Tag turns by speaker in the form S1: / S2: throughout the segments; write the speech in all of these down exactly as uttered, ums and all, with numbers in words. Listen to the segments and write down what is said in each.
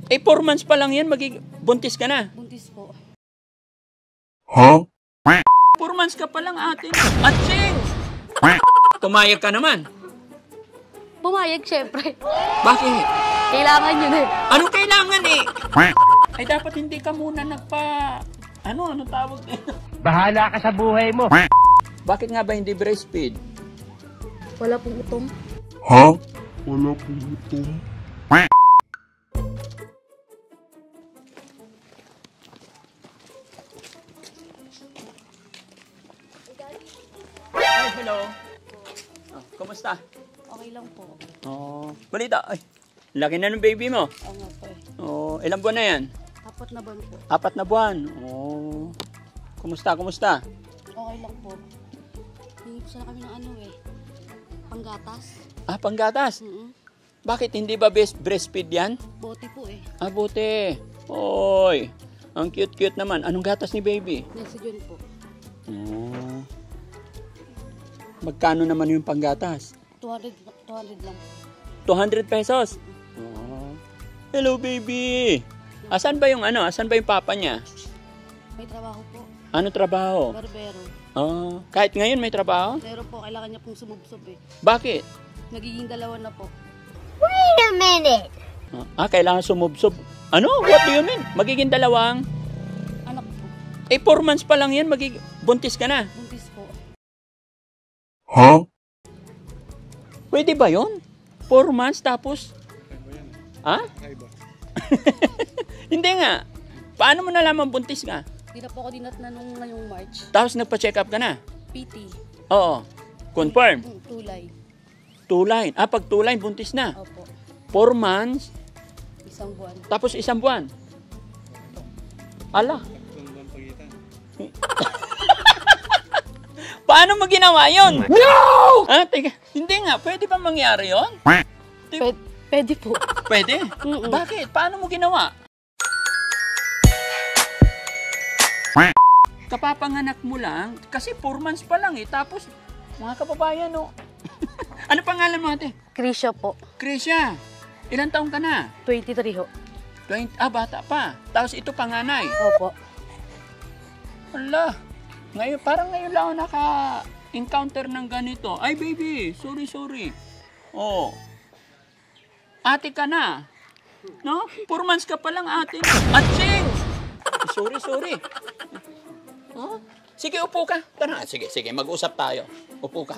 S1: Eh, four months pa lang yan, magig... buntis ka na.
S2: Buntis po.
S1: Huh? four months ka pa lang, ate. At change! Pumayag ka naman.
S2: Pumayag, syempre.
S1: Bakit?
S2: Kailangan yun eh.
S1: Anong kailangan eh? Ay, dapat hindi ka muna nagpa... Ano, ano tawag dito?
S3: Bahala ka sa buhay mo.
S1: Bakit nga ba hindi breastfeed?
S2: Wala pong utong.
S1: Huh? Wala pong utong. Ay, hello. Oh, kumusta?
S2: Okay lang po.
S1: Oh, balita. Ay, laki na ng baby mo.
S2: Oo nga po eh.
S1: Oh, ilang buwan na yan?
S2: Apat na buwan po.
S1: Apat na buwan. Oh. Kumusta, kumusta?
S2: Okay lang po. Hingi po sana kami ng ano eh. Panggatas.
S1: Ah, panggatas.
S2: Mm-hmm.
S1: Bakit hindi ba best breastfeed yan?
S2: Bote po eh.
S1: Ah, buti. Oy, ang cute-cute naman. Anong gatas ni baby?
S2: Nasa dyan po.
S1: Oh. Magkano naman yung panggatas?
S2: two hundred, two hundred lang.
S1: two hundred pesos? Oh. Hello, baby. Asan ba yung ano? Asan ba yung papa niya?
S2: May trabaho po.
S1: Ano trabaho?
S2: Barbero.
S1: Oh. Kahit ngayon may trabaho?
S2: Pero po, kailangan niya pong sumubsob eh.
S1: Bakit?
S2: Nagiging dalawa na po.
S4: Wait a minute!
S1: Ah, kailangan sumubsob. Ano? What do you mean? Magiging dalawang?
S2: Anak po.
S1: Eh, four months pa lang yan, magig... buntis ka na.
S2: Buntis po.
S1: Huh? Pwede ba yun? Four months tapos? Ha? Hindi nga. Paano mo nalaman buntis ka?
S2: Hindi na po ako dinatna nung ngayong March.
S1: Tapos nagpa-check up ka na?
S2: P T.
S1: Oo. Confirm?
S2: Mm, tulay.
S1: Two-line. Ah, pag two-line, buntis na.
S2: Opo.
S1: Four months,
S2: Isang buwan.
S1: tapos isang buwan. Ala. Paano mo ginawa yun? No! Ah, teka. Hindi nga. Pwede ba mangyari yun?
S2: Pwede, pwede po.
S1: Pwede?
S2: Mm-mm.
S1: Bakit? Paano mo ginawa? Kapapanganak mo lang, kasi four months pa lang eh. Tapos, mga kababayan, no? Ano pangalan mo, ate?
S2: Krisha po.
S1: Krisha. Ilang taong ka na?
S2: twenty-three ho.
S1: twenty, ah, bata pa. Tapos ito panganay.
S2: Opo.
S1: Hala. Ngayon, parang ngayon lang ako naka-encounter ng ganito. Ay, baby, sorry, sorry. Oh. Ate ka na. No? Four months ka pa lang, ate. At change. Sorry, sorry. Oh? Sige, upo ka. Tara, sige, sige, mag-usap tayo. Upo ka.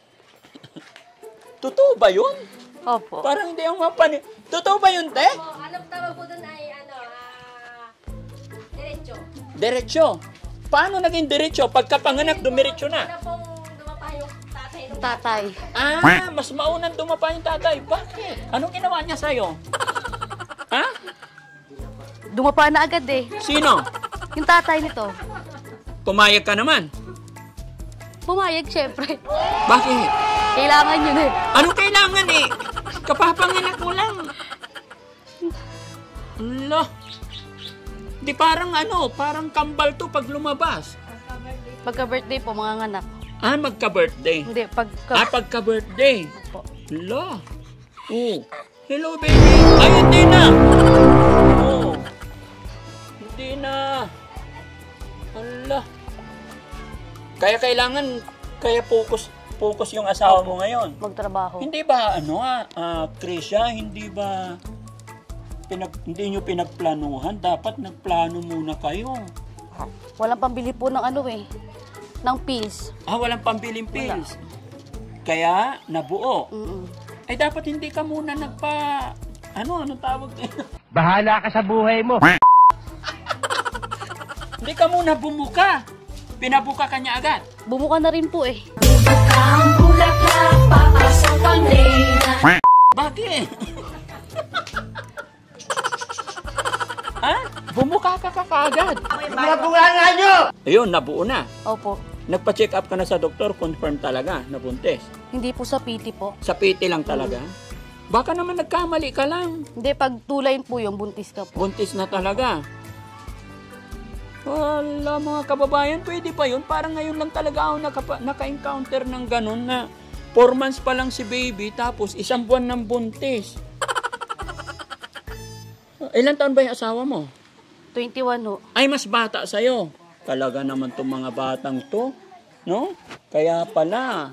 S1: Totoo ba yun?
S2: Opo.
S1: Parang hindi ako mapani... Totoo ba yun, te?
S4: Oh, anong tawag po doon ay ano, ah, diretso.
S1: Diretso. Paano naging diretso? Pagkapanganak, dumiretso na.
S4: Ano pong dumapa yung tatay nung
S2: Tatay.
S1: Ah, mas maunang dumapa yung tatay. Bakit? Anong ginawa niya sa'yo? Ha?
S2: Dumapa na agad eh.
S1: Sino?
S2: Yung tatay nito.
S1: Pumayag ka naman.
S2: Pumayag, syempre.
S1: Bakit?
S2: Kailangan yun eh.
S1: Anong kailangan eh? Kapapanganak mo lang. Ala. Di parang ano, parang kambal to pag lumabas.
S2: Pagka-birthday po, mga anak.
S1: Ah, magka-birthday.
S2: Hindi, pagka...
S1: Ah, pagka-birthday.
S2: Opo.
S1: Ala. Oh. Hello, baby. Ay, hindi na. Oh. Hindi na. Ala. Kaya kailangan, kaya focus, focus yung asawa mo ngayon.
S2: Magtrabaho.
S1: Hindi ba, ano ah, uh, Krisha, hindi ba, pinag, hindi nyo pinagplanuhan? Dapat nagplano muna kayo.
S2: Walang pambili po ng ano eh. Ng pills.
S1: Ah, walang pambiling pills. Kaya, nabuo.
S2: Mm-mm.
S1: Ay, dapat hindi ka muna nagpa, ano, anong tawag dito?
S3: Bahala ka sa buhay mo.
S1: Hindi ka muna bumuka. Pinabuka ka niya agad.
S2: Bumuka na rin po eh.
S1: Bakit? Ha? Bumuka ka ka kaagad.
S3: Nabunga nga nyo!
S1: Ayun, nabuo na.
S2: Opo.
S1: Nagpa-check up ka na sa doktor, confirm talaga, nabuntis.
S2: Hindi po sa P T po.
S1: Sa P T lang talaga. Baka naman nagkamali ka lang.
S2: Hindi, pag tulay po yung buntis ka po.
S1: Buntis na talaga. Wala mga kababayan, pwede pa yun? Parang ngayon lang talaga ako nakapa- naka-encounter ng ganun na four months pa lang si baby tapos isang buwan ng buntis. ilan taon ba yung asawa mo?
S2: twenty-one ho.
S1: Ay, mas bata sa'yo. Talaga naman itong mga batang to. No? Kaya pala.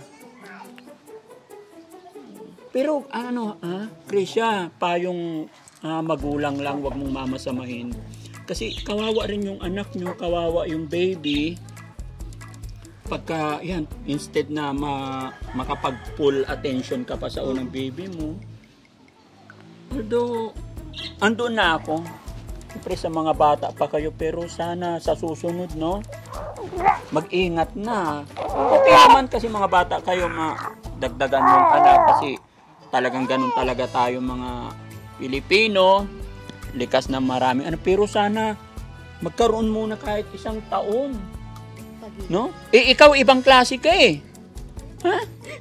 S1: Pero ano, ah, Krisha, payong ah, magulang lang, wag mong mamasamahin. Kasi kawawa rin yung anak nyo, kawawa yung baby. Pagka, yan, instead na ma, makapag-full attention ka pa sa unang baby mo. Although, andun na ako. Siyempre sa mga bata pa kayo, pero sana sa susunod, no? Mag-ingat na. Okay naman kasi mga bata kayo, madagdagan yung anak kasi talagang ganun talaga tayo mga Pilipino. Likas na marami. Ano, pero sana magkaroon muna kahit isang taon. No? Eh, ikaw ibang klase ka eh. Ha?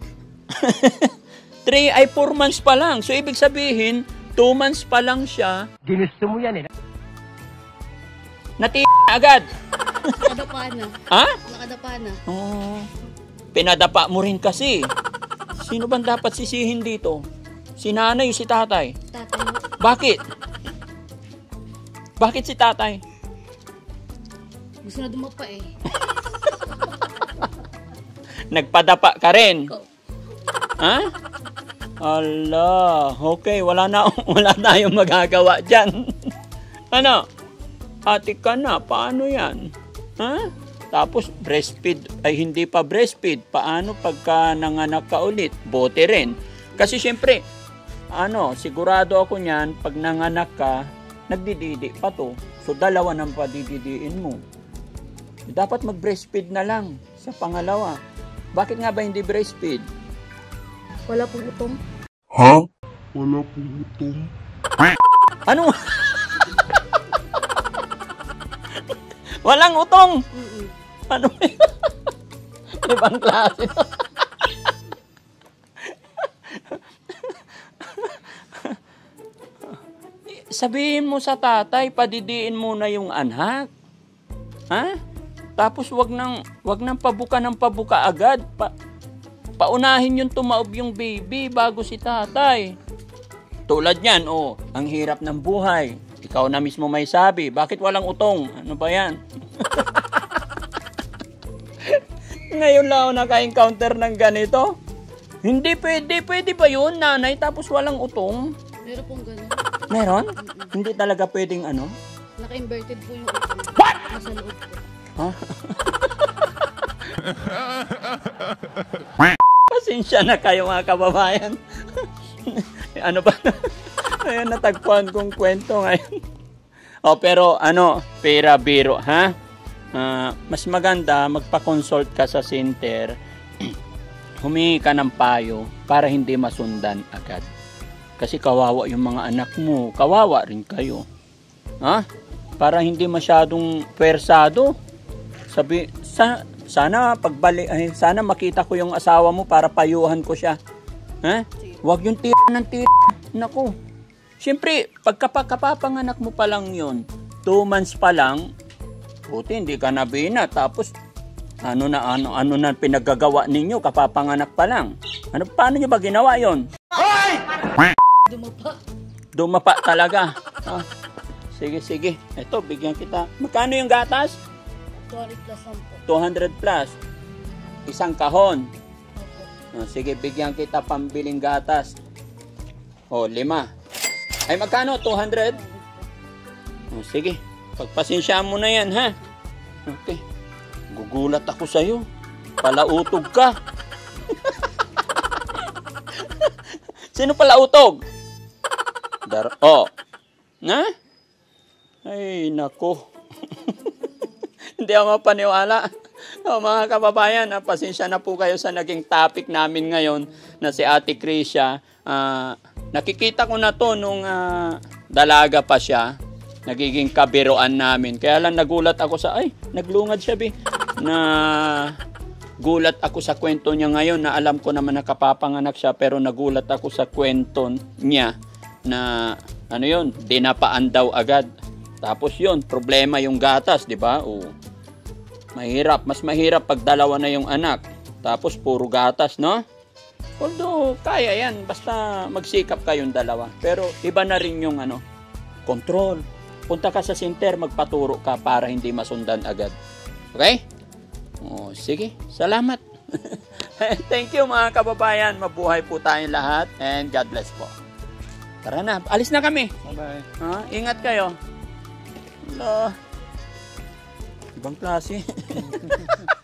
S1: three ay four months pa lang. So, ibig sabihin, two months pa lang siya.
S3: Ginusto mo yan eh.
S1: Nati agad.
S2: Nakadapa na.
S1: Ha?
S2: Nakadapa na.
S1: Oh, pinadapa mo rin kasi. Sino bang dapat sisihin dito? Si nanay o si tatay?
S2: Tatay ho.
S1: Bakit? Bakit si tatay?
S2: Gusto na dumapa eh.
S1: Nagpadapa ka rin.
S2: Ko.
S1: Ha? Allah, okay, wala na wala tayong magagawa diyan. Ano? Ate ka na, paano 'yan? Ha? Tapos breastfeed ay hindi pa breastfeed. Paano pagka nanganak ka ulit? Bote rin. Kasi syempre, ano, sigurado ako niyan pag nanganak ka, nagdididi pa to. So dalawa nang padididiin mo. Dapat mag-breastfeed na lang sa pangalawa. Bakit nga ba hindi breastfeed?
S2: Wala pong utong.
S1: Huh? Wala pong utong. Ano? Walang utong.
S2: Mm-mm.
S1: Ano? Ibang klase. Sabihin mo sa tatay, padidiin muna yung anak. Ha? Tapos wag nang wag nang pabuka ng pabuka agad. Pa, paunahin yung tumaob yung baby bago si tatay. Tulad niyan, oh, ang hirap ng buhay. Ikaw na mismo may sabi, bakit walang utong? Ano ba yan? Ngayon lang ako naka-encounter ng ganito. Hindi pwede, pwede ba yun, nanay, tapos walang utong?
S2: Meron pong ganun.
S1: Meron? Hindi talaga pwedeng ano?
S2: Naka-inverted po yung utong. What? Nasa loob po.
S1: Ha? Pasensya na kayo mga kababayan. Ano ba? Ayan, natagpuan kong kwento ngayon. Oh, pero ano, pera biro, ha? Uh, mas maganda magpa-consult ka sa center. Humingi ka ng payo para hindi masundan agad. Kasi kawawa yung mga anak mo, kawawa rin kayo. Ha? Para hindi masyadong pwersado. Sabi, sa, sana pagbalik, ay, sana makita ko yung asawa mo para payuhan ko siya. Ha? Huwag yung tira ng tira. Naku. Siyempre, pagkapapanganak mo pa lang yun, two months pa lang, buti hindi ka nabina. Tapos, ano na, ano, ano na pinaggagawa ninyo, kapapanganak pa lang. Ano, paano nyo ba ginawa yon?
S2: Dumapa.
S1: Dumapa talaga. Ah, sige, sige. Ito, bigyan kita. Magkano yung gatas?
S2: two hundred plus lang po.
S1: two hundred plus. Isang kahon.
S2: Opo.
S1: Oh, sige, bigyan kita pambiling gatas. O, lima. Ay, magkano? two hundred? O, sige. Pagpasensya mo na yan, ha? Okay. Gugulat ako sa'yo. Palautog ka. Sino palautog? Dar oh. Na? Ay, nako. Hindi ako mapaniwala. O, mga kababayan, ah, pasensya na po kayo sa naging topic namin ngayon na si Ate Krisha. Uh, nakikita ko na to nung uh, dalaga pa siya. Nagiging kabiruan namin. Kaya lang nagulat ako sa, ay, naglungad siya, bi. Na gulat ako sa kwento niya ngayon na alam ko naman nakapapanganak siya, pero nagulat ako sa kwento niya na, ano yun, dinapaan daw agad. Tapos yun, problema yung gatas, di ba? O, mahirap. Mas mahirap pag dalawa na yung anak. Tapos puro gatas, no? Although, kaya yan. Basta magsikap kayong dalawa. Pero iba na rin yung ano, control. Punta ka sa center, magpaturo ka para hindi masundan agad. Okay? Oh, sige, salamat. Thank you mga kababayan. Mabuhay po tayong lahat and God bless po. Tara na, alis na kami.
S3: Bye-bye.
S1: Ha? Ingat kayo. Hello. Ibang klase.